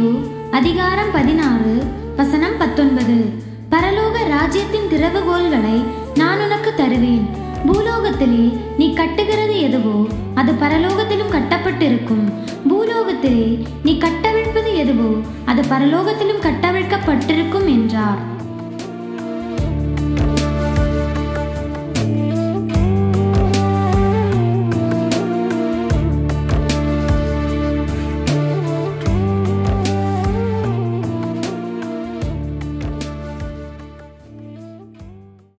மத்தேயு அதிகாரம் 16 வசனம் 19. பரலோக ராஜ்யத்தின் திறவுகோல்களை நான் உனக்கு தருவேன். பூலோகத்திலே நீ கட்டுகிறது எதுவோ அது பரலோகத்திலும் கட்டப்பட்டிருக்கும். பூலோகத்திலே நீ கட்டவிழ்ப்பது எதுவோ அது பரலோகத்திலும் கட்டவிழ்க்கப்பட்டிருக்கும் என்றார்.